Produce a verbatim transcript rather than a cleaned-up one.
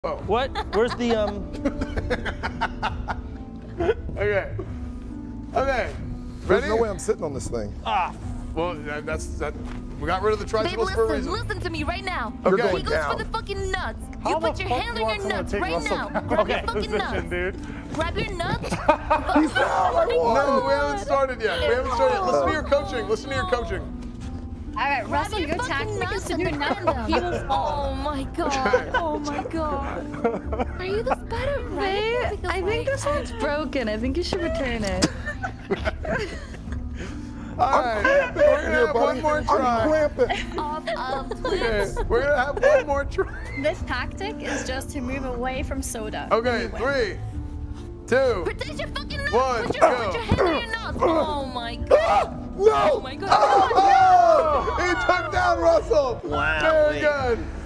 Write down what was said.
Oh. What? Where's the um? Okay. Okay. There's Ready? no way I'm sitting on this thing. Ah. Well, that, that's that. We got rid of the tricycles Babe, for a listen, reason. listen to me right now. You're Okay. going He goes down. for the fucking nuts. How You the put your fuck hand do you on want your someone nuts to take right Russell now. down? Grab Okay. your fucking Position, nuts. dude. Grab your nuts. He's down. I won. No, we haven't started yet. We haven't started yet. Listen to your coaching. Listen to your coaching. All right, Grab Russell, your your fucking tactic is nuts to and do defend nothing. He will them. fall. Oh my god. Oh my god. Are you the spider right? Babe, I think this one's broken. I think you should return it. All right. We're gonna have one more I'm try. cramping. Off of Okay. twins. We're gonna have one more try. This tactic is just to move away from Soda. Okay. Three, two. Protect your fucking nuts. One, Put your, go. put your hand on your nuts. Oh my god. No. Oh my god. Oh! He took down Russell. Wow. Very wait. good.